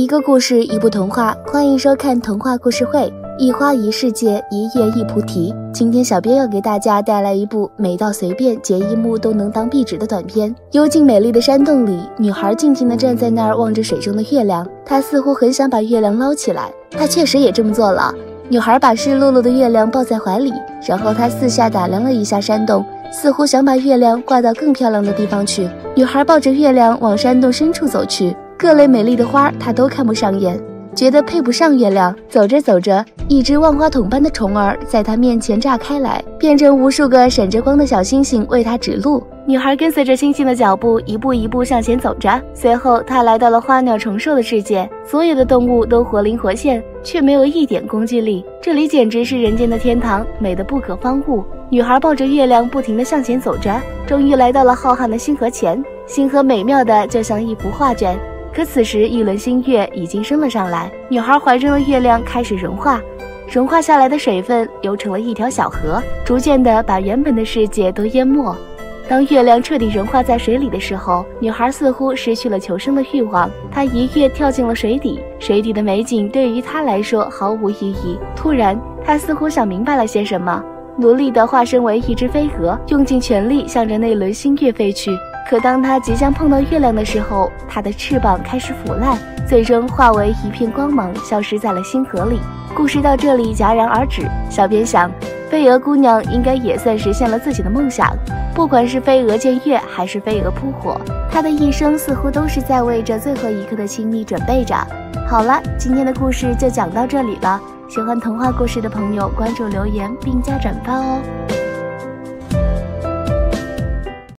一个故事，一部童话，欢迎收看童话故事会，一花一世界，一叶一菩提。今天小编要给大家带来一部美到随便截一幕都能当壁纸的短片。幽静美丽的山洞里，女孩静静地站在那儿望着水中的月亮，她似乎很想把月亮捞起来。她确实也这么做了。女孩把湿漉漉的月亮抱在怀里，然后她四下打量了一下山洞，似乎想把月亮挂到更漂亮的地方去。女孩抱着月亮往山洞深处走去，各类美丽的花她都看不上眼，觉得配不上月亮。走着走着，一只万花筒般的虫儿在她面前炸开来，变成无数个闪着光的小星星为她指路。女孩跟随着星星的脚步，一步一步向前走着。随后她来到了花鸟虫兽的世界，所有的动物都活灵活现，却没有一点攻击力。这里简直是人间的天堂，美得不可方物。女孩抱着月亮不停地向前走着，终于来到了浩瀚的星河前。星河美妙的就像一幅画卷，可此时一轮新月已经升了上来。女孩怀中的月亮开始融化，融化下来的水分流成了一条小河，逐渐地把原本的世界都淹没。当月亮彻底融化在水里的时候，女孩似乎失去了求生的欲望，她一跃跳进了水底。水底的美景对于她来说毫无意义。突然，她似乎想明白了些什么，努力地化身为一只飞蛾，用尽全力向着那轮新月飞去。可当她即将碰到月亮的时候，她的翅膀开始腐烂，最终化为一片光芒，消失在了星河里。故事到这里戛然而止。小编想，飞蛾姑娘应该也算实现了自己的梦想，不管是飞蛾见月还是飞蛾扑火，她的一生似乎都是在为着最后一刻的亲密准备着。好了，今天的故事就讲到这里了，喜欢童话故事的朋友关注留言并加转发哦。